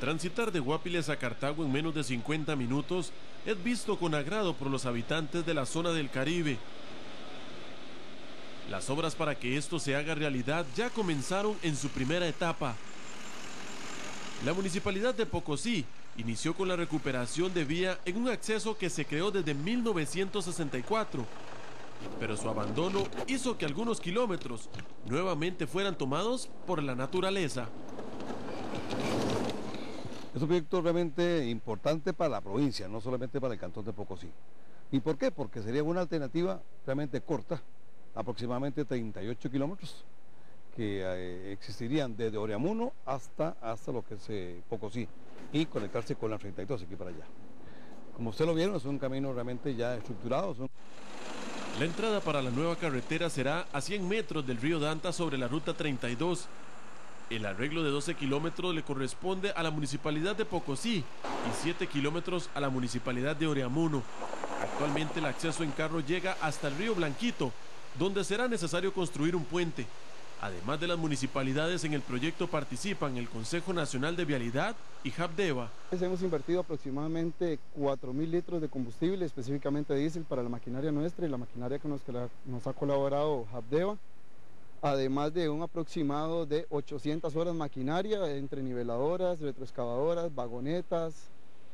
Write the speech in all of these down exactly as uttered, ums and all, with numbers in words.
Transitar de Guapiles a Cartago en menos de cincuenta minutos es visto con agrado por los habitantes de la zona del Caribe. Las obras para que esto se haga realidad ya comenzaron en su primera etapa. La Municipalidad de Pocosí inició con la recuperación de vía en un acceso que se creó desde mil novecientos sesenta y cuatro, pero su abandono hizo que algunos kilómetros nuevamente fueran tomados por la naturaleza. Es un proyecto realmente importante para la provincia, no solamente para el cantón de Pocosí. ¿Y por qué? Porque sería una alternativa realmente corta, aproximadamente treinta y ocho kilómetros, que eh, existirían desde Oreamuno hasta, hasta lo que es eh, Pocosí, y conectarse con la treinta y dos aquí para allá. Como ustedes lo vieron, es un camino realmente ya estructurado. Son... La entrada para la nueva carretera será a cien metros del río Danta sobre la ruta treinta y dos. El arreglo de doce kilómetros le corresponde a la Municipalidad de Pocosí y siete kilómetros a la Municipalidad de Oreamuno. Actualmente el acceso en carro llega hasta el río Blanquito, donde será necesario construir un puente. Además de las municipalidades, en el proyecto participan el Consejo Nacional de Vialidad y Habdeba. Hemos invertido aproximadamente cuatro mil litros de combustible, específicamente diésel, para la maquinaria nuestra y la maquinaria con la que nos ha colaborado Habdeba. Además de un aproximado de ochocientas horas maquinaria entre niveladoras, retroexcavadoras, vagonetas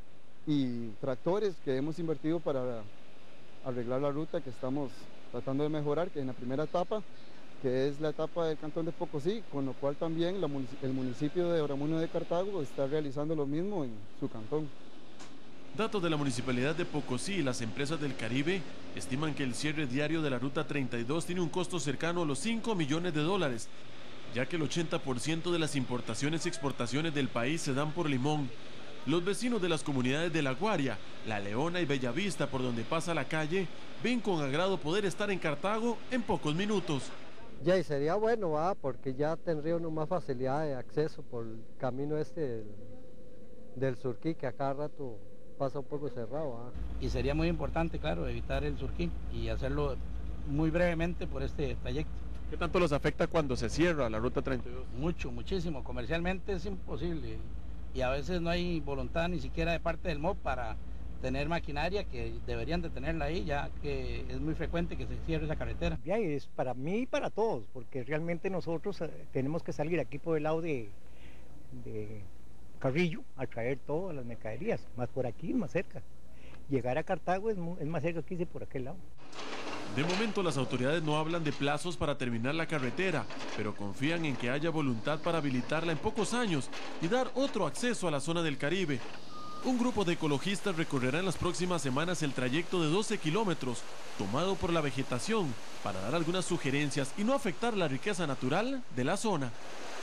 y tractores que hemos invertido para arreglar la ruta que estamos tratando de mejorar, que en la primera etapa, que es la etapa del cantón de Pocosí, con lo cual también la, el municipio de Oreamuno de Cartago está realizando lo mismo en su cantón. Datos de la Municipalidad de Pocosí y las empresas del Caribe estiman que el cierre diario de la ruta treinta y dos tiene un costo cercano a los cinco millones de dólares, ya que el ochenta por ciento de las importaciones y exportaciones del país se dan por Limón. Los vecinos de las comunidades de La Guaria, La Leona y Bellavista, por donde pasa la calle, ven con agrado poder estar en Cartago en pocos minutos. Ya, y sería bueno, ¿va? Porque ya tendría uno más facilidad de acceso por el camino este del, del Surquí, que a cada rato pasa un poco cerrado. ¿va? Y sería muy importante, claro, evitar el Surquí y hacerlo muy brevemente por este trayecto. ¿Qué tanto los afecta cuando se cierra la ruta treinta y dos? Mucho, muchísimo. Comercialmente es imposible y a veces no hay voluntad ni siquiera de parte del M O P para tener maquinaria, que deberían de tenerla ahí, ya que es muy frecuente que se cierre esa carretera. Ya, es para mí y para todos, porque realmente nosotros eh, tenemos que salir aquí por el lado de, de Carrillo a traer todas las mercaderías, más por aquí, más cerca. Llegar a Cartago es, muy, es más cerca que irse por aquel lado. De momento las autoridades no hablan de plazos para terminar la carretera, pero confían en que haya voluntad para habilitarla en pocos años y dar otro acceso a la zona del Caribe. Un grupo de ecologistas recorrerá en las próximas semanas el trayecto de doce kilómetros, tomado por la vegetación, para dar algunas sugerencias y no afectar la riqueza natural de la zona.